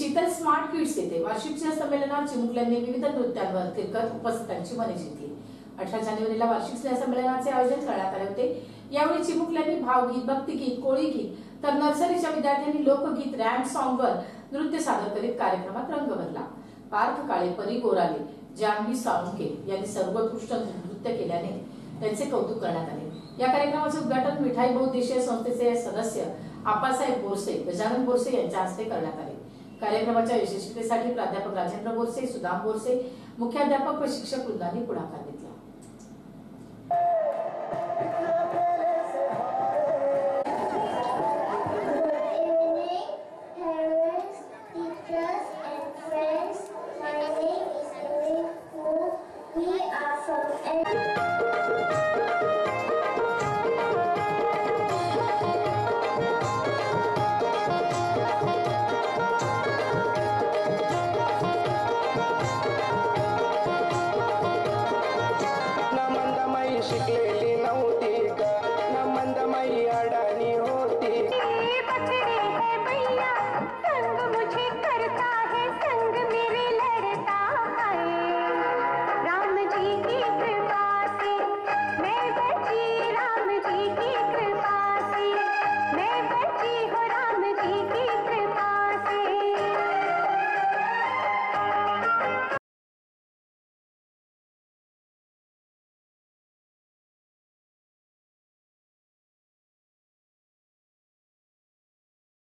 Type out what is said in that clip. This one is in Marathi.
शीतल स्मार्ट किड्स येथे वार्षिक स्नेहसंमेलनात चिमुकल्यांनी विविध नृत्यांवर थिरकत उपस्थितांची मने जिंकली। 18 जानेवारीला वार्षिक स्नेहसंमेलनाचे आयोजन करण्यात आले होते। यावेळी चिमुकल्यांनी भावगीत, भक्तिगीत, कोळीगीत तर नर्सरीच्या विद्यार्थ्यांनी लोकगीत, रॅम्प सॉन्गवर नृत्य सादर करीत कार्यक्रमात रंग भरला। पार्थ काळे, परी गोराले, जान्हवी साळुंखे यांनी सर्वोत्कृष्ट नृत्य केल्याने त्यांचे कौतुक करण्यात आले। या कार्यक्रमाचे उद्घाटन मिठाई बहुउद्देशीय संस्थेचे सदस्य आप्पासाहेब बोरसे, गजानन बोरसे यांच्या हस्ते करण्यात आले। कार्यक्रमाच्या यशस्वीतेसाठी प्राध्यापक राजेंद्र बोरसे, सुदाम बोरसे, मुख्याध्यापक व शिक्षक वृंदांनी पुढाकार घेतला। We are from